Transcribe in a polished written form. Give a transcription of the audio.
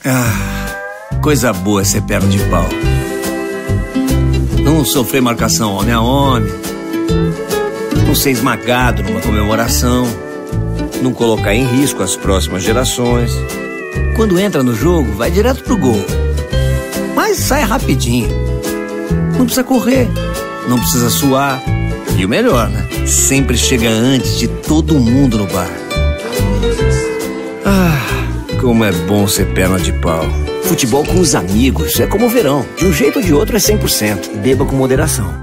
Coisa boa é ser perna de pau. Não sofrer marcação homem a homem, não ser esmagado numa comemoração, não colocar em risco as próximas gerações. Quando entra no jogo, vai direto pro gol, mas sai rapidinho. Não precisa correr, não precisa suar. E o melhor, né? Sempre chega antes de todo mundo no bar. Como é bom ser perna de pau. Futebol com os amigos é como o verão. De um jeito ou de outro é 100%. Beba com moderação.